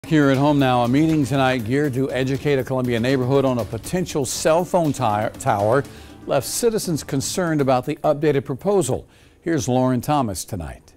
Here at home now, a meeting tonight geared to educate a Columbia neighborhood on a potential cell phone tower left citizens concerned about the updated proposal. Here's Lauren Thomas tonight.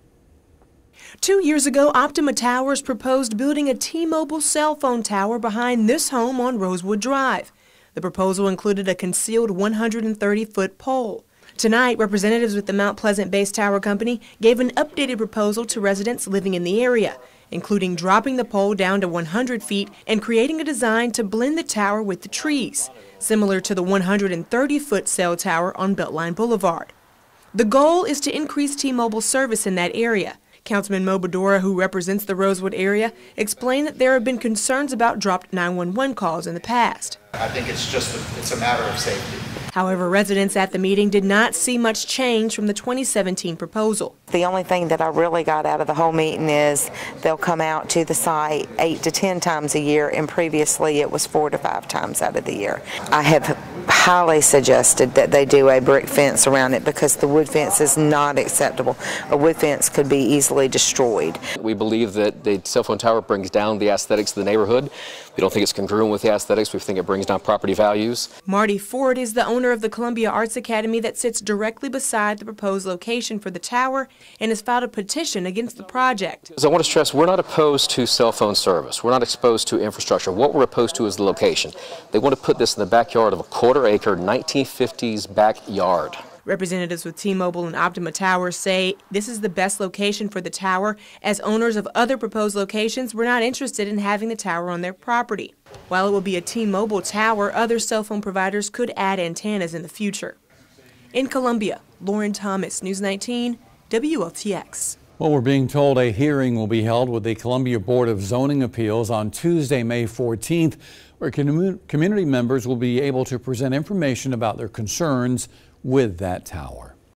2 years ago, Optima Towers proposed building a T-Mobile cell phone tower behind this home on Rosewood Drive. The proposal included a concealed 130-foot pole. Tonight, representatives with the Mount Pleasant-based tower company gave an updated proposal to residents living in the area, including dropping the pole down to 100 feet and creating a design to blend the tower with the trees, similar to the 130-foot cell tower on Beltline Boulevard. The goal is to increase T-Mobile service in that area. Councilman Mo Badora, who represents the Rosewood area, explained that there have been concerns about dropped 911 calls in the past. I think it's a matter of safety. However, residents at the meeting did not see much change from the 2017 proposal. The only thing that I really got out of the whole meeting is they'll come out to the site 8 to 10 times a year, and previously it was 4 to 5 times out of the year. I have highly suggested that they do a brick fence around it because the wood fence is not acceptable. A wood fence could be easily destroyed. We believe that the cell phone tower brings down the aesthetics of the neighborhood. We don't think it's congruent with the aesthetics. We think it brings down property values. Marty Ford is the owner of the Columbia Arts Academy that sits directly beside the proposed location for the tower and has filed a petition against the project. As I want to stress, we're not opposed to cell phone service. We're not opposed to infrastructure. What we're opposed to is the location. They want to put this in the backyard of a quarter-acre 1950s backyard. Representatives with T-Mobile and Optima Towers say this is the best location for the tower, as owners of other proposed locations were not interested in having the tower on their property. While it will be a T-Mobile tower, other cell phone providers could add antennas in the future. In Columbia, Lauren Thomas, News 19, WLTX. Well, we're being told a hearing will be held with the Columbia Board of Zoning Appeals on Tuesday, May 14th, where community members will be able to present information about their concerns with that tower.